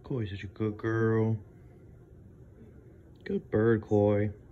Coy's such a good girl. Good bird, Coy.